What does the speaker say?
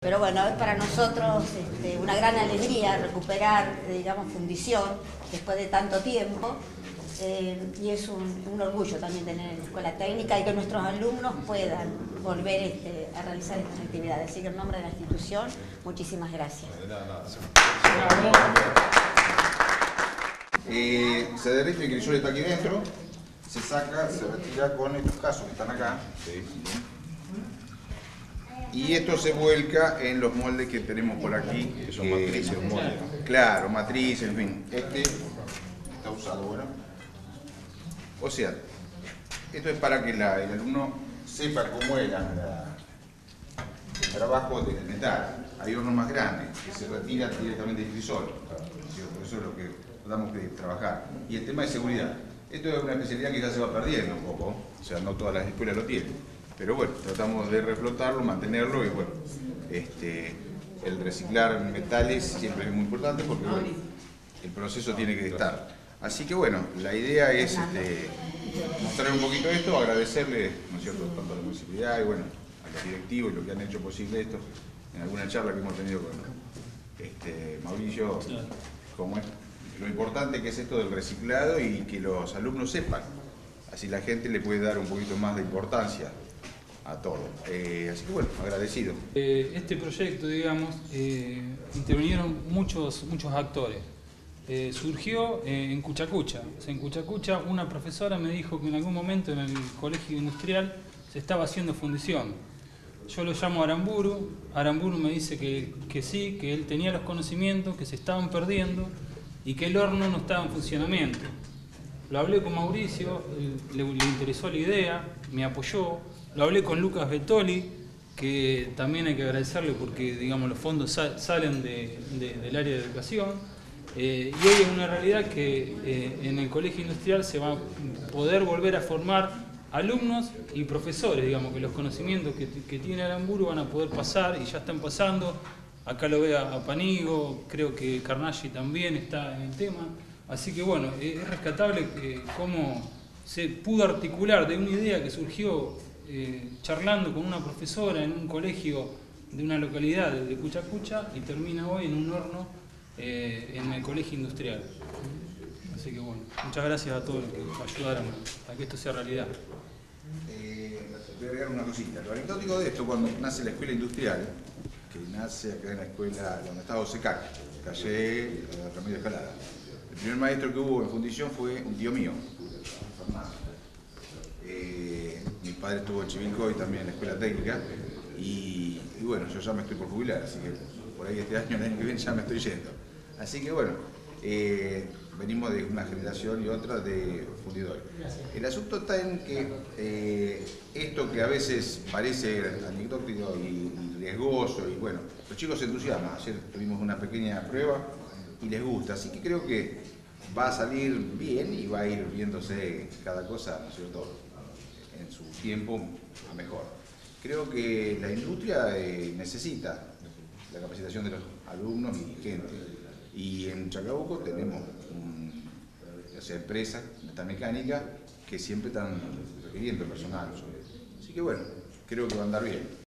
Pero bueno, es para nosotros una gran alegría recuperar, digamos, fundición después de tanto tiempo. Y es un orgullo también tener la escuela técnica y que nuestros alumnos puedan volver a realizar estas actividades. Así que en nombre de la institución, muchísimas gracias. Se derrite el crisol, está aquí dentro, se saca, se retira con estos casos que están acá. Sí. Y esto se vuelca en los moldes que tenemos por aquí. Que son matrices, moldes. Claro, matrices, en fin. Este está usado, bueno. O sea, esto es para que el alumno sepa cómo era el trabajo del metal. Hay hornos más grandes que se retiran directamente del crisol. Por eso es lo que tratamos de trabajar. Y el tema de seguridad. Esto es una especialidad que ya se va perdiendo un poco. O sea, no todas las escuelas lo tienen. Pero bueno, tratamos de reflotarlo, mantenerlo y bueno, el reciclar metales siempre es muy importante porque bueno, el proceso tiene que estar. Así que bueno, la idea es mostrar un poquito esto, agradecerle, ¿no es cierto?, tanto a la municipalidad y bueno, a los directivos y lo que han hecho posible esto, en alguna charla que hemos tenido con Mauricio, como es lo importante que es esto del reciclado y que los alumnos sepan, así la gente le puede dar un poquito más de importancia a todo. Así que bueno, agradecido. Este proyecto, digamos, intervinieron muchos actores. Surgió en Cuchacucha. O sea, en Cuchacucha una profesora me dijo que en algún momento en el colegio industrial se estaba haciendo fundición. Yo lo llamo a Aramburu. Aramburu me dice que sí, que él tenía los conocimientos, que se estaban perdiendo y que el horno no estaba en funcionamiento. Lo hablé con Mauricio, le interesó la idea, me apoyó. Lo hablé con Lucas Betoli, que también hay que agradecerle porque, digamos, los fondos salen del área de educación. Y hoy es una realidad que en el colegio industrial se va a poder volver a formar alumnos y profesores, digamos, que los conocimientos que tiene Aramburu van a poder pasar y ya están pasando. Acá lo ve a Panigo, creo que Carnaghi también está en el tema. Así que bueno, es rescatable cómo se pudo articular de una idea que surgió charlando con una profesora en un colegio de una localidad de Cuchacucha y termina hoy en un horno en el colegio industrial. Así que bueno, muchas gracias a todos los que ayudaron a que esto sea realidad. Voy a agregar una cosita. Lo anecdótico de esto, cuando nace la escuela industrial, que nace acá en la escuela donde estaba Osecac, calle Ramírez Escalada. El primer maestro que hubo en fundición fue un tío mío, mi padre estuvo en Chivilcoy también en la escuela técnica y bueno, yo ya me estoy por jubilar, así que por ahí este año, el año que viene ya me estoy yendo. Así que bueno, venimos de una generación y otra de fundidores. El asunto está en que esto que a veces parece anecdótico y riesgoso, y bueno, los chicos se entusiasman. Ayer tuvimos una pequeña prueba y les gusta, así que creo que va a salir bien y va a ir viéndose cada cosa, ¿no es cierto?, en su tiempo a mejor. Creo que la industria necesita la capacitación de los alumnos y gente. Y en Chacabuco tenemos empresas de esta mecánica que siempre están requiriendo personal. Así que bueno, creo que va a andar bien.